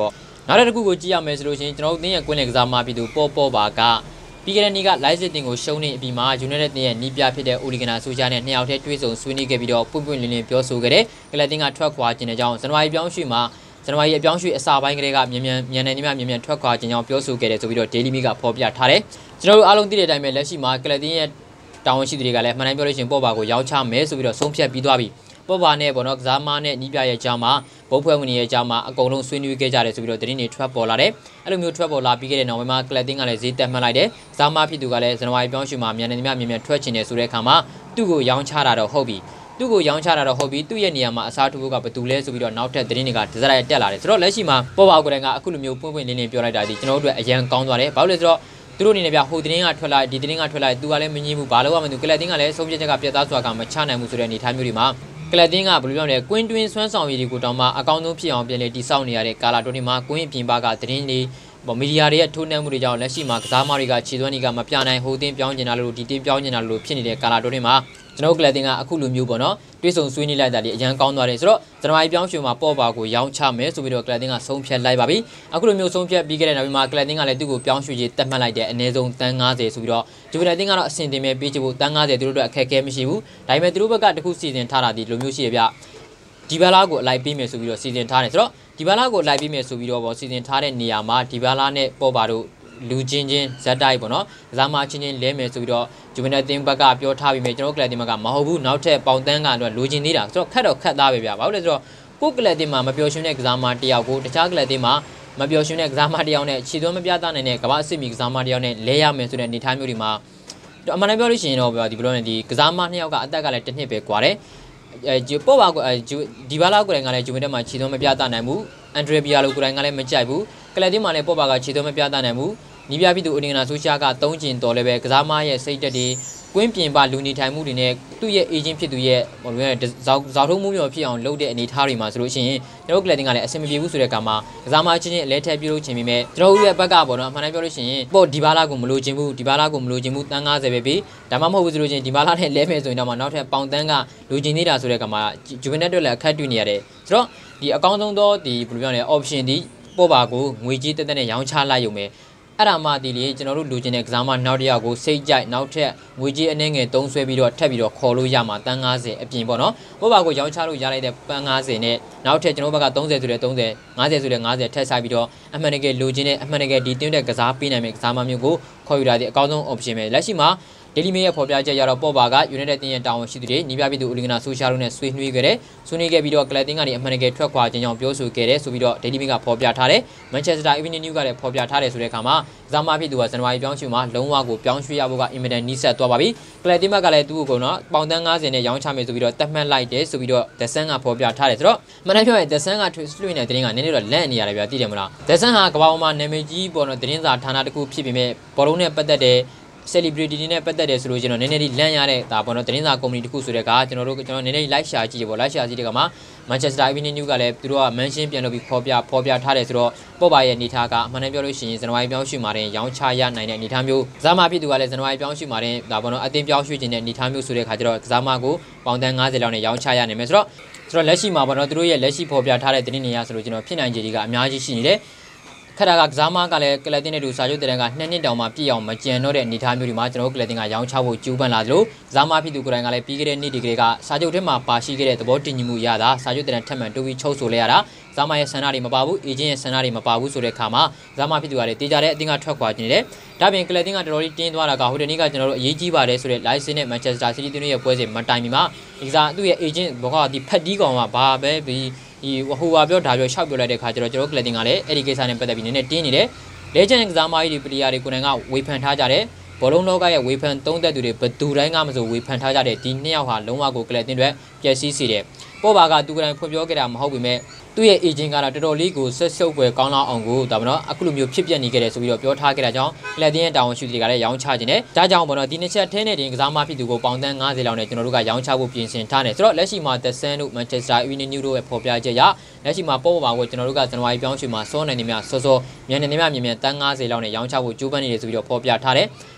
Speaker 1: နောက်တစ်ခုကိုကြည့်ရမယ်ဆိုလို့ရှိရင်ကျွန်တော်တို့တင်းရဲ့ကွင်းလယ်ကစားမဖြစ်သူပေါ်ပေါ်ပါကပြီးခဲ့တဲ့နေ့က live setting ကိုရှုံးနေအပြီးမှာ United တင်းရဲ့နီးပြဖြစ်တဲ့ Oligana ဆူချာနဲ့နှစ်ယောက်တည်းတွေ့ဆုံဆွေးနွေးခဲ့ပြီးတော့ပွင့်ပွင့်လင်းလင်းပြောဆိုခဲ့တဲ့ကလပ်တင်းကထွက်ခွာခြင်းတဲ့အကြောင်းဇန်နဝါရီပြောင်းရွှေ့မှာဇန်နဝါရီအပြောင်းရွှေ့အစာပိုင်းကလေးကမြန်မြန်မြန်နေနေမြန်မြန်ထွက်ခွာခြင်းကြောင့်ပြောဆိုခဲ့တယ်ဆိုပြီးတော့ Daily Mail ကဖော်ပြထားတယ်ကျွန်တော်တို့အားလုံးသိတဲ့အတိုင်းပဲလက်ရှိမှာကလပ်တင်းရဲ့တာဝန်ရှိသူတွေကလည်းမှန်တိုင်းပြောလို့ရှိရင်ပေါ်ပါကိုရောက်ချမယ်ဆိုပြီးတော့ဆုံးဖြတ်ပြီးသွားပြီပေါ်ပါနဲ့ပေါ့နော်ကစားမနဲ့နီးပြရဲ့အကြောင်းမှာဘုတ်ဖွဲ့ဝင်ရဲ့အကြောင်းမှာအကုန်လုံးဆွေးနွေးခဲ့ကြတယ်ဆိုပြီးတော့သတင်းတွေထွက်ပေါ်လာတယ်အဲ့လိုမျိုးထွက်ပေါ်လာပြီးခဲ့တဲ့နောက်ပိုင်းမှာကလပ်တင်းကလည်းဈေးတက်မှတ်လိုက်တယ်ကစားမဖြစ်သူကလည်းဇန်နဝါရီပြောင်းရွှေ့မှာမြန်နေနေမြန်မြန်ထွက်ချင်တယ်ဆိုတဲ့အခါမှာသူ့ကိုရောင်းချတာတော့ဟုတ်ပြီသူ့ကိုရောင်းချတာတော့ဟုတ်ပြီသူ့ရဲ့နေရာမှာအစားထိုးဖို့ကဘယ်သူလဲဆိုပြီးတော့နောက်ထပ်သတင်းတွေကဒဇက်ရိုက်တက်လာတယ်ဆိုတော့လက်ရှိမှာပေါ်ပါကိုယ်တိုင်ကအခုလိုမျိုးပွင့်ပွင့်လင်းလင်းပြောလိုက်တာဒီကျွန်တော်တို့အတွက်အရန်ကောင်းသွားတယ်ဘာလို့လဲဆိုတော့သူတို့အနေနဲ့ပြဟိုသတင်းကထွက်လာဒီသတင်းကထွက်လာသူကလည်းမငြင်းဘူးဘာလို့ကမသူကလပ်တင်းကလည်းဆုံးဖြတ်ချက်ကပြတ်သားစွာကမချနိုင်ဘူးဆိုတဲ့အနေအထားမျိုးတွေမှာကလပ်တင်းကဘယ်လိုပြောလဲကွင်းတွင်းဆွမ်းဆောင်ရည်တွေကိုတောင်မှအကောင်းဆုံးဖြစ်အောင်ပြင်လေတိစောက်နေရတဲ့ကာလာတိုတွေမှာကွင်းအပြင်ဘက်ကသတင်းတွေပေါ့မီဒီယာတွေရဲ့ထိုးနှက်မှုတွေကြောင့်လက်ရှိမှာကစားမတွေကခြေသွမ်းတွေကမပြနိုင်ဟိုတင်းပြောင်းနေတာလို့ဒီတင်းပြောင်းနေတာလို့ဖြစ်နေတဲ့ကာလာတိုတွေမှာကျွန်တော်ကလပ်တင်းကအခုလိုမျိုးပေါ့နော်တွေးဆုံဆွေးနွေးလိုက်တာဒီအရန်ကောင်းသွားတယ်ဆိုတော့ဇန်နဝါရီပြောင်းရွှေ့မှာပေါ်ပါကိုရောင်းချမယ်ဆိုပြီးတော့ကလပ်တင်းကဆုံးဖြတ်လိုက်ပါပြီအခုလိုမျိုးဆုံးဖြတ်ပြီးခဲ့တဲ့နောက်ပြီးမှာကလပ်တင်းကလည်းသူ့ကိုပြောင်းရွှေ့ရေးတက်မှတ်လိုက်တဲ့အနည်းဆုံးတန်း၅၀ဆိုပြီးတော့ဂျူဗီနယ်တင်းကတော့အဆင်တင်မဲ့ပေးချဖို့တန်း၅၀သူတို့အတွက်အခက်အခဲမရှိဘူးဒါပေမဲ့သူတို့ဘက်ကတခုစီစဉ်ထားတာဒီလိုမျိုးရှိရပြဒီဘာလာကိုအလိုက်ပေးမယ်ဆိုပြီးတော့စီစဉ်ထားတယ်ဆိုတော့ဒီဘာလာကိုအလိုက်ပေးမယ်ဆိုပြီးတော့ပေါ့စီစဉ်ထားတဲ့နေရာမှာဒီဘာလာနဲ့ပေါ်ပါတို့လူချင်းချင်းဇက်တိုက်ပေါ့နော်ကစားမချင်းချင်းလဲမယ်ဆိုပြီးတော့ဂျူဗီနယ်တင်းဘက်ကပြောထားပြီးမြဲကျွန်တော်ကလပ်တင်းဘက်ကမဟုတ်ဘူးနောက်ထပ်ပေါင်တန်းကတော့လူချင်းသေးတာဆိုတော့ခက်တော့ခက်သားပဲဗျာဘာလို့လဲဆိုတော့ကိုကလပ်တင်းမှာမပျော်ရွှင်တဲ့ကစားမတယောက်ကိုတခြားကလပ်တင်းမှာမပျော်ရွှင်တဲ့ကစားမတယောက်နဲ့ခြေသွမ်းမပြသနိုင်တဲ့ကမ္ဘာအဆင့်မီကစားမတယောက်နဲ့လဲရမယ်ဆိုတဲ့အနေအထားမျိုးတွေမှာအမှန်တမ်းပြောလို့ရှိရင်တော့ဒီဘလိုနဲ့ဒီကစားမနှစ်ယောက်ကအသက်ကလည်းတစ်နှစ်ပဲကွာတယ်အဲပေါ်ပါကိုဒီဘာလာကိုယ်တိုင်ကလည်းဂျူဗီနယ်မှာခြေသွမ်းမပြသနိုင်ဘူးအန်ဒရီဘီယာလိုကိုယ်တိုင်ကလည်းမကြိုက်ဘူးကလပ်တင်းမှာလည်းပေါ်ပါကခြေသွမ်းမပြသနိုင်ဘူးနီးပြပြီးသူအိုလီဂနာဆိုရှာကသုံးကျင်တော်လည်းပဲကစားမရဲ့စိတ်တက်တွေကွင်းပြင်ပလူနေထိုင်မှုတွေနဲ့သူ့ရဲ့အေဂျင့်ဖြစ်သူရဲ့ဟိုလိုဇောက်ဇောက်ထုံးမှုမျိုးဖြစ်အောင်လုပ်တဲ့အနေအထားတွေမှာဆိုလို့ရှိရင်ကျွန်တော်ကလပ်တင်းကလည်းအဆင်မပြေဘူးဆိုတဲ့အခါမှာကစားမချင်းချင်းအလဲထက်ပြုလုပ်ချင်ပြီးမဲ့ကျွန်တော်တို့ရဲ့ဘက်ကပေါ့နော်အမှန်တမ်းပြောလို့ရှိရင်ပေါ့ဒီဘာလာကိုမလိုချင်ဘူးဒီဘာလာကိုမလိုချင်ဘူးတန်း၅၀ပဲပြီးဒါမှမဟုတ်ဘူးဆိုလို့ရှိရင်ဒီဘာလာနဲ့လဲမယ်ဆိုရင်တော့မှနောက်ထပ်ပေါင်တန်းကလိုချင်နေတာဆိုတဲ့အခါမှာဂျူဗီနယ်အတွက်လည်းအခက်တွေ့နေရတယ်ဆိုတော့ဒီအကောင်းဆုံးသောဒီဘယ်လိုပြောလဲ option ဒီပေါ်ပါကိုငွေကြီးတက်တက်နဲ့ရောင်းချလိုက်ရုံပဲအဲ့ဒါမှဒီလေကျွန်တော်တို့လူချင်းတဲ့ကစားမနောက်တစ်ယောက်ကိုစိတ်ကြိုက်နောက်ထပ်ငွေကြီးအနှဲငယ်သုံးဆွဲပြီးတော့ထပ်ပြီးတော့ခေါ်လို့ရမှာတန်း၅၀အပြင်ပေါ့နော်ဘောပါကိုရောင်းချလို့ရလိုက်တဲ့ပန်း၅၀နဲ့နောက်ထပ်ကျွန်တော်ဘက်က၃၀ဆိုတဲ့၃၀ ၅၀ဆိုတဲ့၅၀ထပ်ဆိုင်ပြီးတော့အမှန်တကယ်လူချင်းတဲ့အမှန်တကယ်ဒီတင်းတဲ့ကစားပေးနိုင်မယ့်ကစားမမျိုးကိုခေါ်ယူတာဒီအကောင်းဆုံး option ပဲလက်ရှိမှာDaily Mail ရဲ့ဖော်ပြချက်ရတော့ပေါ်ပါက United တင်းရဲ့တာဝန်ရှိသူတွေနီးပြပြီးသူ Oligana ဆိုရှာတို့နဲ့ဆွေးနွေးခဲ့တယ်ဆွေးနွေးခဲ့ပြီးတော့ကလပ်တင်းကနေအမှန်တကယ်ထွက်ခွာခြင်းကြောင့်ပြောဆိုခဲ့တယ်ဆိုပြီးတော့ Daily Mail ကဖော်ပြထားတယ် Manchester Evening News ကလည်းဖော်ပြထားတယ်ဆိုတဲ့အခါမှာကစားမဖြစ်သူကဇန်နဝါရီပြောင်းရွှေ့မှာလုံးဝကိုပြောင်းရွှေ့ရဖို့ကအင်မတန်နီးစပ်သွားပါပြီကလပ်တင်းဘက်ကလည်းသူ့ကိုကတော့ပေါင်တန်း၅၀နဲ့ရောင်းချမယ်ဆိုပြီးတော့တတ်မှတ်လိုက်တယ်ဆိုပြီးတော့ The Sun ကဖော်ပြထားတယ်ဆိုတော့မှန်တယ်ပြောရင် The Sun ကလွှင့်နေတဲ့တင်းကနည်းနည်းတော့လန့်နေရတယ်ဗျာသိတယ်မလား The Sun ဟာကမ္ဘာပေါ်မှာနာမည်ကြီးပေါ်တော့တင်းစာဌာနတစ်ခုဖြစ်ပေမဲ့ဘောလုံးနဲ့ပတ်သက်တဲ့celebrity တွေနဲ့ပတ်သက်တယ်ဆိုလို့ကျွန်တော်နည်းနည်းလေးလန့်ရတဲ့ဒါပေါ့နော်သတင်းစာကုမ္ပဏီတစ်ခုဆိုတဲ့ကကျွန်တော်တို့ကျွန်တော်နည်းနည်း like share ကြည့်ရပေါ့ like share ကြည့်တဲ့ကမှာ Manchester Evening News ကလည်းသူတို့က mention ပြန်လုပ်ပြီးဖော်ပြဖော်ပြထားတယ်ဆိုတော့ပေါ်ပါရဲ့အနေထားကအမှန်တမ်းပြောလို့ရှိရင်ဇန်နဝါရီပြောင်းရွှေ့မှာတင်ရောင်းချရနိုင်တဲ့အနေထားမျိုးကစားမဖြစ်သူကလည်းဇန်နဝါရီပြောင်းရွှေ့မှာတင်ဒါပေါ့နော်အတင်းပြောင်းရွှေ့ခြင်းတဲ့အနေထားမျိုးဆိုတဲ့ခါကျတော့ကစားမကိုပေါင်တန်း၅၀လောက်နဲ့ရောင်းချရနိုင်မယ်ဆိုတော့ဆိုတော့လက်ရှိမှာပေါ့နော်သူတို့ရဲ့လက်ရှိဖော်ပြထားတဲ့သတင်းတွေရဆိုလို့ကျွန်တော်ဖြစ်နိုင်ခြေတွေကအများကြီးရှိနေတယ်ခက်တာကကစားမကလည်းကလပ်တင်းနဲ့တူစာချုပ်တဲ့တန်းကနှစ်နှစ်တောင်မှပြည့်အောင်မကြံတော့တဲ့အနေအထားမျိုးတွေမှာကျွန်တော်တို့ကလပ်တင်းကရောင်းချဖို့ကြိုးပမ်းလာသလိုကစားမဖြစ်သူကိုယ်တိုင်ကလည်းပြီးခဲ့တဲ့နေ့ဒီကလေးကစာချုပ်ထဲမှာပါရှိခဲ့တဲ့သဘောတင်ညီမှုရတာစာချုပ်တဲ့တန်းထပ်မံတိုးပြီးချုပ်ဆိုလိုက်ရတာကစားမရဲ့ဆန္ဒတွေမပါဘူးအေဂျင့်ရဲ့ဆန္ဒတွေမပါဘူးဆိုတဲ့အခါမှာကစားမဖြစ်သူကလည်းတေးကြတဲ့အတင်းကထွက်ခွာနေတယ်ဒါပြင်ကလပ်တင်းကတော်တော်လေးတင်းသွားတာကဟိုတနေ့ကကျွန်တော်တို့အရေးကြီးပါတယ်ဆိုတဲ့ license နဲ့ Manchester City တို့ရဲ့ပွဲစဉ်မတိုင်မီမှာဒီကစားသူ့ရဲ့ agent ဘောကဒီဖက်တီးကောင်ကဘာပဲပြီးဒီဟိုဟာပြောဒါပြောရှောက်ပြောလိုက်တဲ့ခါကျတော့ကျွန်တော်တို့ကလပ်တင်းကလည်းအဲ့ဒီကိစ္စနဲ့ပတ်သက်ပြီးနည်းနည်းတင်းနေတယ်Legend ကစားမကြီးတွေပလီယာတွေကိုယ်တိုင်ကဝေဖန်ထားကြတယ်ဘောလုံးလောကရဲ့ဝေဖန်သုံးသက်သူတွေဘယ်သူတိုင်းကမဆိုဝေဖန်ထားကြတဲ့ဒီနှစ်ယောက်ဟာလုံးဝကိုကလပ်တင်းတွေပျက်စီးစေတယ်ပေါ်ပါကသူကတိုင်ဖွင့်ပြောခဲ့တာမဟုတ်ပေမဲ့သူ့ရဲ့ agent ကတော့တော်တော်လေးကိုဆက်ဆုပ်ွယ်ကောင်းလောက်အောင်ကိုဒါမှမဟုတ်အခုလိုမျိုးဖြစ်ပျက်နေခဲ့တယ်ဆိုပြီးတော့ပြောထားခဲ့တာကြောင့်ကလပ်တင်းရဲ့တာဝန်ရှိသူတွေကလည်းရောင်းချခြင်းနဲ့ဒါကြောင့်ပေါ့နော်ဒီနှစ်ချက်ထဲနဲ့တင်ကစားမဖြစ်သူကိုပေါင်တန်း၅၀လောက်နဲ့ကျွန်တော်တို့ကရောင်းချဖို့ပြင်ဆင်ထားတယ်ဆိုတော့လက်ရှိမှာ The Sun တို့ Manchester Evening News တို့ရဲ့ဖော်ပြချက်ရလက်ရှိမှာပေါ်ပါကိုကျွန်တော်တို့ကဇန်နဝါရီပြောင်းရွှေ့မှာစောနေနေမြစောစောမြန်နေနေမြမြန်မြန်တန်း၅၀လောက်နဲ့ရောင်းချဖို့ကြိုးပမ်းနေတယ်ဆိုပြီးတော့ဖော်ပြထားတယ်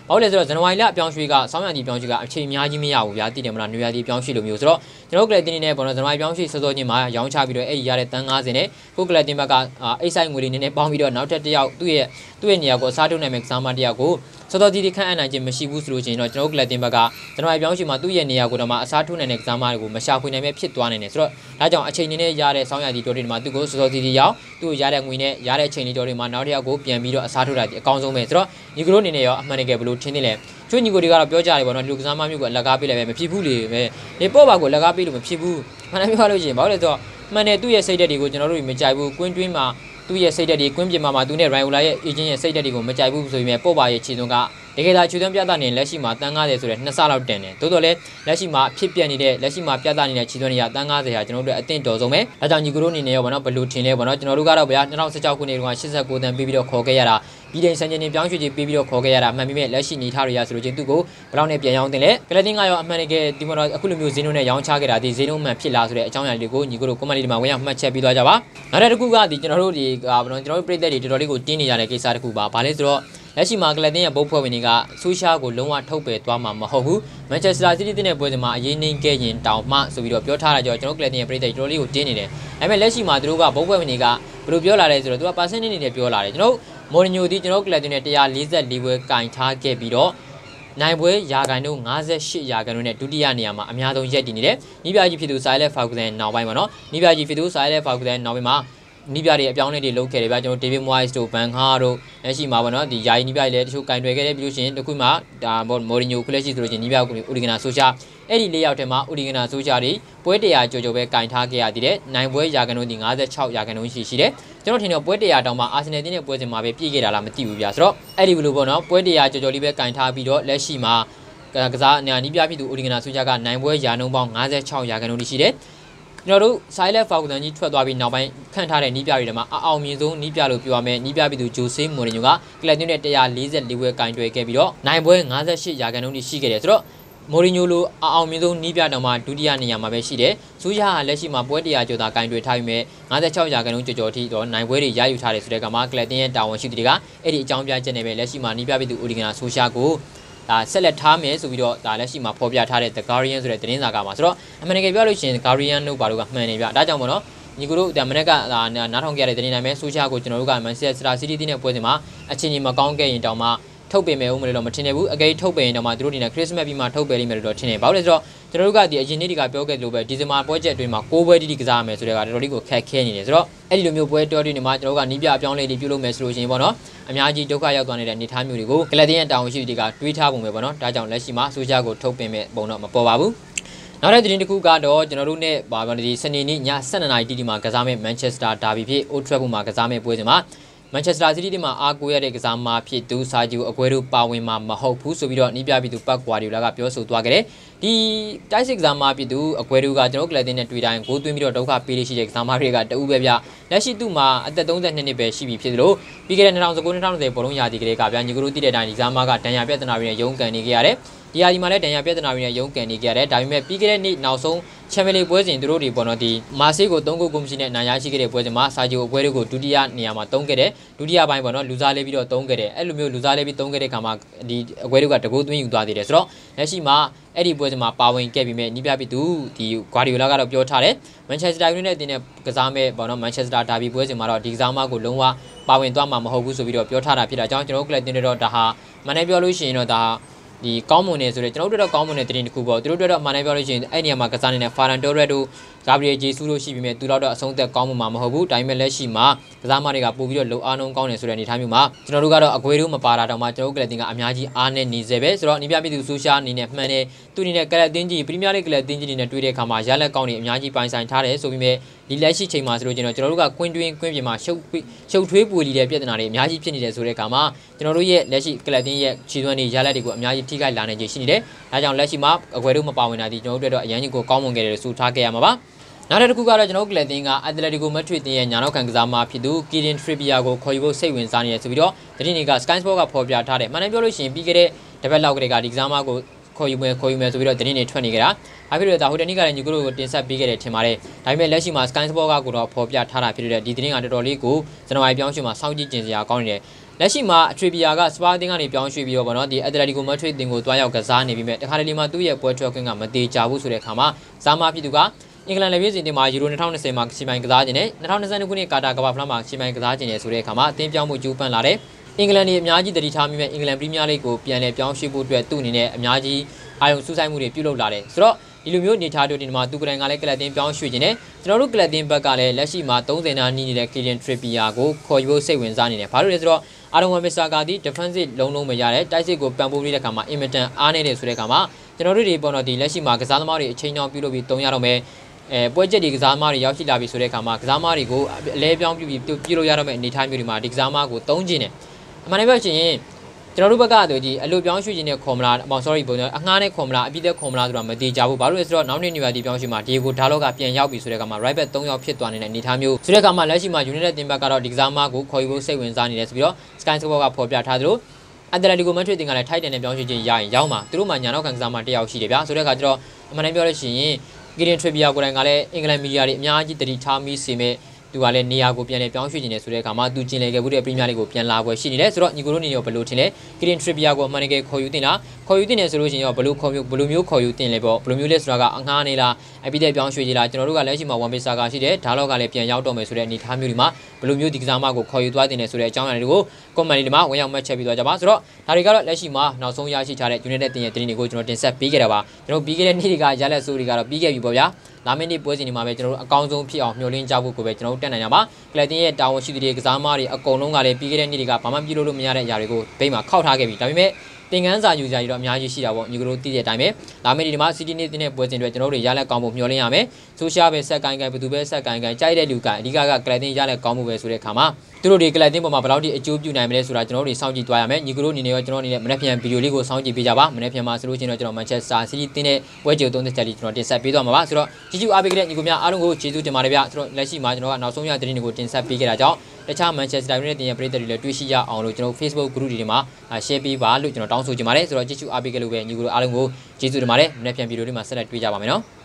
Speaker 1: ဘာလို့လဲဆိုတော့ဇန်နဝါရီလအပြောင်းရွှေ့ကဆောင်းရာသီပြောင်းရွှေ့ကအချိန်အများကြီးမရဘူးဗျာတည်တယ်မလားနွေရာသီပြောင်းရွှေ့လိုမျိုးဆိုတော့ကျွန်တော်ကလည်းတင်းနေပေါ့နော်ဇန်နဝါရီပြောင်းရွှေ့စောစောချင်းမှာရောင်းချပြီးတော့အဲ့ဒီရတဲ့တန်း၅၀နဲ့ကိုကလပ်တင်ဘက်ကအိတ်ဆိုင်ငွေလေးနည်းနည်းပေါင်းပြီးတော့နောက်ထပ်တစ်ယောက်သူ့ရဲ့သူ့ရဲ့နေရာကိုအစားထိုးနိုင်မဲ့ကစားမတစ်ယောက်ကိုစောစောတီးတီးခန့်အပ်နိုင်ခြင်းမရှိဘူးဆိုလို့ရှိရင်တော့ကျွန်တော်ကလပ်တင်ဘက်ကဇန်နဝါရီပြောင်းရွှေ့မှာသူ့ရဲ့နေရာကိုတော့မှအစားထိုးနိုင်တဲ့ကစားမတွေကိုမရှာဖွေနိုင်မဲ့ဖြစ်သွားနိုင်တယ်ဆိုတော့ဒါကြောင့်အချိန်နည်းနည်းရတဲ့ဆောင်းရာသီတိုးတွေမှာသူ့ကိုစောစောတီးတီးရောက်သူ့ကိုရတဲ့ငွေနဲ့ရတဲ့အချိန်လေးတိုးတွေမှာနောက်တစ်ယောက်ကိုပြန်ပြီးတော့အစားထိုးတာဒီအကောင်းဆုံးပဲဆိုတော့ညီကတို့အနေနဲ့ရောအမှန်တကယ်ဘယ်လိုထင်နေလဲကျွညီကိုတွေကတော့ပြောကြတယ်ပေါ့နော်လူကစားမမျိုးကိုလက်ကားပေးလိုက်ပဲမဖြစ်ဘူးလေပဲနေပေါ့ပါကိုလက်ကားပေးလို့မဖြစ်ဘူးမှန်တယ်ပြောလို့ရှိရင်ဘာလို့လဲဆိုတော့မှန်တယ်သူ့ရဲ့စိတ်ဓာတ်တွေကိုကျွန်တော်တို့မကြိုက်ဘူးကွင်းတွင်းမှာသူ့ရဲ့စိတ်ဓာတ်တွေကွင်းပြင်မှာမှာသူနဲ့ Riola ရဲ့ agent ရဲ့စိတ်ဓာတ်တွေကိုမကြိုက်ဘူးဆိုပေမဲ့ပေါ့ပါရဲ့ခြေသွင်းကတကယ်သာခြေသွင်းပြသနေလက်ရှိမှာတန်း၅၀ဆိုတဲ့နှစ်ဆလောက်တန်တယ်တိုးတော်လဲလက်ရှိမှာဖြစ်ပြနေတဲ့လက်ရှိမှာပြသနေတဲ့ခြေသွင်းတွေကတန်း၅၀ဟာကျွန်တော်တို့အသင့်တော်ဆုံးပဲဒါကြောင့်ညီကိုတို့အနေနဲ့ရောဗောနော်ဘယ်လိုထင်လဲဗောနော်ကျွန်တော်တို့ကတော့ဗျာ၂၀၁၆ခုနှစ်တုန်းက၈၉တန်းပေးပြီးတော့ခေါ်ခဲ့ရတာပြည်တိုင်းစံချိန်ပြောင်းရွှေ့ခြင်းပေးပြီးတော့ခေါ်ခဲ့ရတာမှန်ပြီမဲ့လက်ရှိနေထားတွေရဆိုလို့ချင်းသူ့ကိုဘယ်လောက်နဲ့ပြန်ရောင်းတင်လဲကလတင်ကရောအမှန်တကယ်ဒီမှာတော့အခုလိုမျိုးဈေးနှုန်းနဲ့ရောင်းချခဲ့တာဒီဈေးနှုန်းမှန်ဖြစ်လားဆိုတဲ့အကြောင်းအရာလေးကိုညီကိုတို့ comment လေးဒီမှာဝင်ရောက်မှတ်ချက်ပေးသွားကြပါနောက်တစ်ခုကဒီကျွန်တော်တို့ဒီဗောနော်ကျွန်တော်တို့ပြည်သက်တွေတော်တော်လေးကိုတင်းနေရတဲ့ကိစ္စတစ်ခုပါဘာလဲဆိုတော့လက်ရှိမှာကလတင်ရဲ့ဘုတ်ဖွဲ့ဝင်တွေကဆူရှာကိုလုံးဝထုတ်ပယ်သွားမှာမဟုတ်ဘူးမန်ချက်စတာစီးတီးတဲ့ပွဲစဉ်မှာအရေးနှိမ်ခဲ့ရင်တောင်မှဆိုပြီးတော့ပြောထားတာကြောင့်ကျွန်တော်ကလတင်ရဲ့ပြည်သက်တော်တော်လေးကိုတင်းနေတယ်ဒါပေမဲ့လက်ရှိမှာသူတို့ကဘုတ်ဖွဲ့ဝင်တွေကဘယ်လိုပြောလာလဲဆိုတော့သူက percent အနေနဲ့ပြောလာတယ်ကျွန်တော်မော်ရီညိုဒီကျွန်တော်ကလတင်နဲ့one forty-fourပွဲကင်ထားခဲ့ပြီးတော့နိုင်ပွဲရာခိုင်နှုန်းfifty-eightရာခိုင်နှုန်းနဲ့ဒုတိယနေရာမှာအများဆုံးရပ်တည်နေတယ်။နီးပြကြီးဖြစ်သူဆိုင်လက်ဖောက်ကန်နောက်ပိုင်းပါနော်။နီးပြကြီးဖြစ်သူဆိုင်လက်ဖောက်ကန်နောက်ပိုင်းမှာနီးပြတွေအပြောင်းအလဲတွေလုပ်ခဲ့တယ်ဗျာကျွန်တော်ဒေးဗစ်မွိုင်းစ်တို့ဘန်ခါတို့လက်ရှိမှာပေါ့နော်ဒီယာယီနီးပြတွေလည်းတချို့ကင်တွယ်ခဲ့တယ်ပြီးလို့ရှိရင်တခုမှဒါမော်ရီညိုခုလက်ရှိဆိုလို့ရှိရင်နီးပြကိုဥဒီဂနာဆိုရှာအဲ့ဒီလေးယောက်ထဲမှာဥဒီဂနာဆိုရှာတွေပွဲတရာကြော်ကြော်ပဲကင်ထားခဲ့ရသေးတယ်နိုင်ပွဲရာခိုင်နှုန်းဒီfifty-sixရာခိုင်နှုန်းရှိရှိတယ်ကျွန်တော်ထင်တော့ပွဲတရာတောင်မှအာဆင်နယ်တင်းတဲ့ပွဲစဉ်မှာပဲပြည့်ခဲ့တာလားမသိဘူးဗျာဆိုတော့အဲ့ဒီဘလိုပေါ့နော်ပွဲတရာကြော်ကြော်လေးပဲကင်ထားပြီးတော့လက်ရှိမှာကစားနေနီးပြဖြစ်သူဥဒီဂနာဆိုရှာကနိုင်ပွဲရာနှုန်းပေါင်းfifty-sixရာခိုင်နှုန်းရှိတယ်ကျွန်တော်တို့ Silent Falcon ကြီးထွက်သွားပြီးနောက်ပိုင်းခန့်ထားတဲ့နီးပြတွေထဲမှာအအောင်မြင်ဆုံးနီးပြလို့ပြောရမယ်နီးပြပြည်သူဂျိုဆေးမိုရီညိုကကလပ်တင်းနဲ့one forty-fourပွဲကင်တွယ်ခဲ့ပြီးတော့နိုင်ပွဲfifty-eightရာခိုင်နှုန်းရှိခဲ့တယ်ဆိုတော့မိုရီညိုလိုအအောင်မြင်ဆုံးနီးပြတောင်မှဒုတိယနေရာမှာပဲရှိတယ်ဆူယာကလက်ရှိမှာပွဲone hundredကျော်သာကင်တွယ်ထားပြီးမြဲfifty-sixရာခိုင်နှုန်းကျော်ကျော်ထိတော့နိုင်ပွဲတွေရယူထားတယ်ဆိုတဲ့ကမှာကလပ်တင်းရဲ့တာဝန်ရှိသူတွေကအဲ့ဒီအကြောင်းပြချက်နဲ့ပဲလက်ရှိမှာနီးပြပြည်သူအိုဒီဂနာဆိုရှာကိုဒါဆက်လက်ထားမယ်ဆိုပြီးတော့ဒါလက်ရှိမှာဖော်ပြထားတဲ့ The Guardian ဆိုတဲ့သတင်းစာကမှာဆိုတော့အမှန်တကယ်ပြောလို့ရှိရင် The Guardian တို့ဘာလို့ကမှန်နေပြဒါကြောင့်မို့နော်ညီကိုတို့ဒါမနေ့ကဒါနားထောင်ကြရတဲ့သတင်းတိုင်းပဲဆိုရှာကိုကျွန်တော်တို့က Manchester City တင်းတဲ့ပွဲစဉ်မှာအချင်းချင်းမကောင်းခဲ့ရင်တောင်မှထုတ်ပင်မယ်ဦးမလို့တော့မထင်နေဘူးအကြိမ်ထုတ်ပင်ရင်တော့မှသူတို့ဒီနေ့ Christmas ပြီးမှထုတ်ပယ်လိမ့်မယ်လို့တော့ထင်နေဘာလို့လဲဆိုတော့ကျွန်တော်တို့ကဒီအရင်နေ့တွေကပြောခဲ့လို့ပဲဒီဇင်ဘာပွဲချက်အတွင်းမှာ၉ပွဲတိတိကစားရမယ်ဆိုတဲ့ကတော်တော်လေးကိုခက်ခဲနေတယ်ဆိုတော့အဲ့ဒီလိုမျိုးပွဲတော်တွေနေမှာကျွန်တော်တို့ကနီးပြအပြောင်းလဲတွေပြုလုပ်မယ်ဆိုလို့ရှိရင်ပေါ့နော်အများကြီးဒုက္ခရောက်သွားနေတဲ့အနေအထားမျိုးတွေကိုကလပ်တင်းရဲ့တာဝန်ရှိသူတွေကတွေးထားပုံပဲပေါ့နော်ဒါကြောင့်လက်ရှိမှာဆိုရှာကိုထုတ်ပင်မဲ့ပုံတော့မပေါ်ပါဘူးနောက်တဲ့သတင်းတစ်ခုကတော့ကျွန်တော်တို့နဲ့ဘာမှဒီစနေနေ့ညtwelveနာရီတိတိမှာကစားမဲ့ Manchester Derby ဖြစ် Old Trafford မှာကစားမဲ့ပွဲစဉ်မှာManchester City တီးမှာအားကိုးရတဲ့ကစားမဖြစ်သူစာဂျီကိုအကွဲတို့ပါဝင်မှာမဟုတ်ဘူးဆိုပြီးတော့နီးပြပြီးသူပတ်ကွာဒီလာကပြောဆိုသွားခဲ့တယ်ဒီတိုက်စစ်ကစားမဖြစ်သူအကွဲတို့ကကျွန်တော်ကလပ်တင်းနဲ့တွေ့တိုင်းဂိုးသွင်းပြီးတော့ဒုက္ခပေးလို့ရှိတဲ့ကစားမတွေကတအူးပဲဗျလက်ရှိသူ့မှာအသက်thirty-twoနှစ်ပဲရှိပြီဖြစ်သလိုပြီးခဲ့တဲ့twenty nineteen twenty twentyဘောလုံးရာသီကလေးကဗျာညီကတို့တည်တဲ့တိုင်းဒီကစားမကဒဏ်ရာပြဿနာတွေနဲ့ရုန်းကန်နေကြရတယ်ဒီဟာဒီမှာလည်းဒဏ်ရာပြဿနာတွေနဲ့ရုန်းကန်နေကြရတယ်ဒါပေမဲ့ပြီးခဲ့တဲ့နေ့နောက်ဆုံးချန်ပီယံလိပွဲစဉ်သူတို့တွေပေါ့နော်ဒီမာဆေးကိုthreeဂိုးကိုမရှိနဲ့နိုင်ရရှိခဲ့တဲ့ပွဲစဉ်မှာစာဂျီကိုအပွဲတွေကိုဒုတိယနေရာမှာသုံးခဲ့တယ်ဒုတိယပိုင်းပေါ့နော်လူစားလေးပြီးတော့သုံးခဲ့တယ်အဲ့လိုမျိုးလူစားလေးပြီးသုံးခဲ့တဲ့ခါမှာဒီအပွဲတွေကတကိုးသွင်းယူသွားသေးတယ်ဆိုတော့လက်ရှိမှာအဲ့ဒီပွဲစဉ်မှာပါဝင်ခဲ့ပြီးမြဲနီးပြပြီးသူဒီဂွာဒီယိုလာကတော့ပြောထားတယ်မန်ချက်စတာယူနိုက်တက်နဲ့ကစားမဲ့ပေါ့နော်မန်ချက်စတာဒါဘီပွဲစဉ်မှာတော့ဒီကစားမကိုလုံးဝပါဝင်သွားမှာမဟုတ်ဘူးဆိုပြီးတော့ပြောထားတာဖြစ်တာကြောင့်ကျွန်တော်တို့ကလပ်တင်တော့ဒါဟာမန်နဲ့ပြောလို့ရှိရင်တော့ဒါဒီကောင်းမွန်နေဆိုတော့ကျွန်တော်တို့တော့ကောင်းမွန်တဲ့တင်တစ်ခုပေါ့သူတို့တို့တော့မှန်တယ်ပြောလို့ရှိရင်အဲ့နေရာမှာကစားနေတဲ့ Ferran Torres တို့ Gabriel Jesus တို့ရှိပြီးမြဲသူတို့တော့အဆုံးသက်ကောင်းမှုမှာမဟုတ်ဘူးဒါပေမဲ့လက်ရှိမှာကစားမတွေကပို့ပြီးတော့လုံအားနှုန်းကောင်းနေဆိုတဲ့အနေအထားမျိုးမှာကျွန်တော်တို့ကတော့အကွေတို့မပါတာတော့မှကျွန်တော်တို့ကလပ်တင်ကအများကြီးအားနဲ့နေစေပဲဆိုတော့နီးပြပြည်သူဆိုရှာအနေနဲ့မှန်တယ်သူအနေနဲ့ကလပ်တင်ကြီးပရီးမီးယားလိဂ်ကလပ်တင်ကြီးတွေနဲ့တွေ့တဲ့အခါမှာရလက်ကောင်းနေအများကြီးပိုင်ဆိုင်ထားတယ်ဆိုပြီးမြဲဒီလက်ရှိချိန်မှာဆိုလို့ကျွန်တော်တို့ကကွင်းတွင်းကွင်းပြင်မှာရှုပ်ရှုပ်ထွေးပူလီတဲ့ပြဿနာတွေအများကြီးဖြစ်နေတယ်ဆိုတဲ့အခါမှာကျွန်တော်တို့ရဲ့လက်ရှိကလပ်တင်ရဲ့ခြေသွမ်းတွေရလက်တွေကိုအများကြီးထိခိုက်လာနိုင်ခြေရှိနေတယ်ဒါကြောင့်လက်ရှိမှာအကွေတို့မပါဝင်တာဒီကျွန်တော်တို့တော့အရန်ကြီးကိုကောင်းမွန်ခဲ့တယ်လို့ဆိုထားခဲ့ရမှာပါနောက်တစ်ခုကတော့ကျွန်တော်ကလပ်တင်ကအက်တလက်တီကိုမက်ဒရစ်တင်ရဲ့ညာနောက်ခံကစားမဖြစ်သူကီဒင်ထရီပီယာကိုခေါ်ယူဖို့စိတ်ဝင်စားနေတယ်ဆိုပြီးတော့သတင်းတွေက Sky Sport ကဖော်ပြထားတယ်မှန်တယ်ပြောလို့ရှိရင်ပြီးခဲ့တဲ့တစ်ပတ်လောက်ကတည်းကဒီကစားမကိုခေါ်ယူမယ်ခေါ်ယူမယ်ဆိုပြီးတော့သတင်းတွေထွက်နေကြတာဘာဖြစ်လို့လဲဒါဟိုတနေ့ကလည်းညီကိုတို့ကိုတင်ဆက်ပေးခဲ့တယ်ထင်ပါတယ်ဒါပေမဲ့လက်ရှိမှာ Sky Sport ကကိုတော့ဖော်ပြထားတာဖြစ်တဲ့ဒီသတင်းကတော်တော်လေးကိုဇန်နဝါရီပြောင်းရွှေ့မှာစောင့်ကြည့်ကျင်စရာကောင်းနေတယ်လက်ရှိမှာအထရီဘီယာကစပါးအသင်းကနေပြောင်းရွှေ့ပြီးတော့ဗောနော်ဒီအက်တလက်တီကိုမက်ဒရစ်အသင်းကိုတွားရောက်ကစားနေပြီးမြဲတခါတလေမှာသူ့ရဲ့ပွဲထွက်ခွင့်ကမတေချဘူးဆိုတဲ့အခါမှာဇာမာဖြစ်သူကအင်္ဂလန်လက်ပြည့်စင်တင်မှာယူရို၂၀၂၀မှာစီမိုင်ကစားခြင်းနဲ့၂၀၂၂ခုနှစ်ကာတာကမ္ဘာဖလားမှာစီမိုင်ကစားခြင်းနဲ့ဆိုတဲ့အခါမှာအသင်းပြောင်းမှုကျူးပန်းလာတဲ့အင်္ဂလန်နေအများကြီးတတိထားမိမဲ့အင်္ဂလန်ပရီးမီးယားလိဂ်ကိုပြန်လည်ပြောင်းရွှေ့ဖို့အတွက်သူ့အနေနဲ့အများကြီးအာရုံစူးစိုက်မှုတွေပြုလုပ်လာတယ်ဆိုတော့ဒီလိုမျိုးနေထားတို့ဒီမှာသူကတိုင်ကလည်းကလပ်တင်ပြောင်းရွှေ့ခြင်းနဲ့ကျွန်တော်တို့ကလပ်တင်ဘက်ကလည်းလက်ရှိမှာ၃၀နာနီးနေတဲ့ Kylian Trippier ကိုခေါ်ယူဖို့စိတ်ဝင်စားနေတယ်ဘာလို့လဲဆိုတော့အာရုံဝင်မစ္စတာကဒီ defensive လုံးလုံးမရတဲ့တိုက်စစ်ကိုပံ့ပိုးပြီးတဲ့အခါမှာအင်မတန်အားနေတဲ့ဆိုတဲ့အခါမှာကျွန်တော်တို့တွေပေါ်တော့ဒီလက်ရှိမှာကစားသမားတွေအချိန်ကြောင်းပြုလုပ်ပြီးတုံးရတော့မယ်အဲပွဲချက်တွေကစားသမားတွေရောက်ရှိလာပြီဆိုတဲ့အခါမှာကစားသမားတွေကိုအလဲပြောင်းပြုပြီးပြုလို့ရတော့မယ့်အနေအထားမျိုးတွေမှာဒီကစားသမားကိုတုံးကျင်တယ်အမှန်တကယ်ပြောရင်ကျွန်တော်တို့ဘက်ကဆိုဒီအလိုပြောင်းရွှေ့ခြင်းနဲ့ခေါ်မလားအ sorry ပုံစံအငှားနဲ့ခေါ်မလားအပြည့်သက်ခေါ်မလားဆိုတာမသိကြဘူးဘာလို့လဲဆိုတော့နောက်နေ့ညွာတီပြောင်းရွှေ့မှာဒီကိုဒါလော့ကပြန်ရောက်ပြီဆိုတဲ့အခါမှာ right back ၃ယောက်ဖြစ်သွားနေတဲ့အနေအထားမျိုးဆိုတဲ့အခါမှာလက်ရှိမှာ United တင်ဘက်ကတော့ဒီကစားသမားကိုခေါ်ယူဖို့စိတ်ဝင်စားနေတယ်ဆိုပြီးတော့ Sky Sport ကဖော်ပြထားသလိုအက်တလက်တီကိုမက်ဒရစ်တင်ကလည်းထိုက်တန်နဲ့ပြောင်းရွှေ့ခြင်းရရင်ရောက်မှာသူတို့မှညာနောက်ခံကစားသမားတစ်ယောက်ရှိတယ်ဗျာဆိုတဲ့အခါကျတော့အမှန်တမ်းပြောလို့ရှိရင် Kylian Trippier ကိုယ်တိုင်ကလည်းအင်္ဂလန်မီဒီယာတွေအများကြီးတတိထားမိစေမဲ့သူကလည်းနေရာကိုပြန်လဲပြောင်းရွှေ့နေတယ်ဆိုတဲ့အခါမှာသူကျင်လည်ခဲ့မှုတဲ့ပရီးမီးယားလိဂ်ကိုပြန်လာပွဲရှိနေတယ်ဆိုတော့ညီကိုတို့နေရောဘယ်လိုထင်လဲ Kylian Trippier ကိုအမှန်တကယ်ခေါ်ယူတင်လားခေါ်ယူတင်တယ်ဆိုလို့ရှိရင်ရောဘယ်လိုခေါ်ယူဘယ်လိုမျိုးခေါ်ယူတင်လဲပေါ့ဘယ်လိုမျိုးလဲဆိုတာကအငှားနေလားအပြည့်တဲ့ပြောင်းရွှေ့ကြီးလားကျွန်တော်တို့ကလက်ရှိမှာ Wan Bissaka ရှိတယ်ဒါလော့ကလည်းပြန်ရောက်တော့မယ်ဆိုတဲ့အနေအထားမျိုးဒီမှာဘယ်လိုမျိုးဒီကစားမကိုခေါ်ယူသွားတင်တယ်ဆိုတဲ့အကြောင်းအရာတွေကို comment တွေမှာဝင်ရောက်မှတ်ချက်ပြီးသွားကြပါဆိုတော့ဒါတွေကတော့လက်ရှိမှာနောက်ဆုံးရရှိထားတဲ့ United တင်ရဲ့တင်းတွေကိုကျွန်တော်တင်ဆက်ပေးခဲ့တာပါကျွန်တော်ပြီးခဲ့တဲ့နေ့တွေကရလက်ဆိုးတွေကတော့ပြီးခဲ့ပြီပေါ့ဗျာလာမယ့်နေ့ပွဲစဉ်တွေမှာပဲကျွန်တော်တို့အကောင်းဆုံးဖြစ်အောင်မျှော်လင့်ကြဖို့ကိုပဲကျွန်တော်တို့တက်နိုင်ကြပါကလပ်တင်ရဲ့တာဝန်ရှိသူတွေကစားသမားတွေအကုန်လုံးကလည်းပြီးခဲ့တဲ့နေ့တွေကဘာမှပြုလုပ်လို့မရတဲ့အရာတွေကိုဘိတ်မှာခောက်ထားခဲ့ပြီဒါပေမဲ့သင်ခန်းစာယူကြရတော့အများကြီးရှိတာပေါ့ညီကတို့သိတဲ့အတိုင်းပဲလာမယ့်ဒီမှာ City နေ့တင်တဲ့ပွဲစဉ်တွေကျွန်တော်တို့ရလက်ကောင်းဖို့မျှော်လင့်ရမယ်ဆိုရှာပဲဆက်ကိုင်းကိုင်းဘယ်သူပဲဆက်ကိုင်းကိုင်းကြိုက်တဲ့လူကအဓိကကကလပ်တင်ရလက်ကောင်းမှုပဲဆိုတဲ့အခါမှာသူတို့တွေကလပ်တင်ပေါ်မှာဘယ်လောက်ထိအကျိုးပြုနိုင်မလဲဆိုတာကျွန်တော်တို့စောင့်ကြည့်သွားရမယ်ညီကတို့အနေနဲ့ရောကျွန်တော်အနေနဲ့မနေ့ပြန်ဗီဒီယိုလေးကိုစောင့်ကြည့်ပေးကြပါမနေ့ပြန်မှာဆိုလို့ချင်းတော့ကျွန်တော် Manchester City တင်တဲ့ပွဲကြိုသုံးသက်ချက်လေးကျွန်တော်တင်ဆက်ပေးသွားမှာပါဆိုတော့ကြည့်ကြည့်အားပေးကြတဲ့ညီကိုများအားလုံးကိုကျေးဇူးတင်ပါတယ်ဗျကျွန်တော်လက်ရှိမှာကျွန်တော်ကနောက်ဆုံးရသတင်းတွေကိုတင်ဆက်ပေးခဲ့တာကြောင့်တခြား Manchester United တင်ရဲ့ပရိသတ်တွေလည်းတွေ့ရှိရအောင်လို့ကျွန်တော် Facebook group တွေမှာ share ပေးပါလို့ကျွန်တော်တောင်းဆိုချင်ပါတယ်ဆိုတော့ကြည့်ကြည့်အားပေးကြလို့ပဲညီကိုအားလုံးကိုကျေးဇူးတင်ပါတယ်မနေ့ပြန်ဗီဒီယိုလေးမှာဆက်လက်တွေ့ကြပါမယ်နော်